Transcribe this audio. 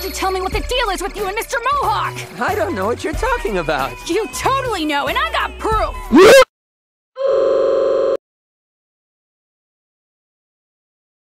don't you tell me what the deal is with you and Mr. Mohawk? I don't know what you're talking about. You totally know, and I got proof!